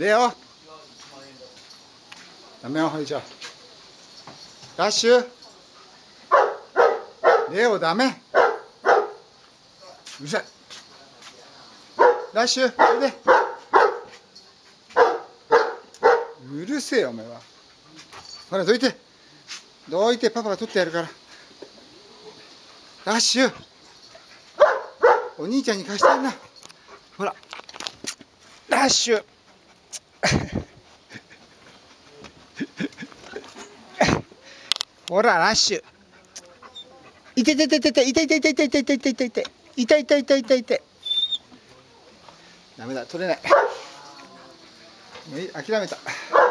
レオダメよ、ほいじゃダッシュレオダメうるさいダッシュおいでうるせえよお前はほらどいてパパが取ってやるからダッシュお兄ちゃんに貸してんなほらダッシュほらラッシュいててててていていていていていていていていていていていていていていてダメだ取れないもういい諦めた。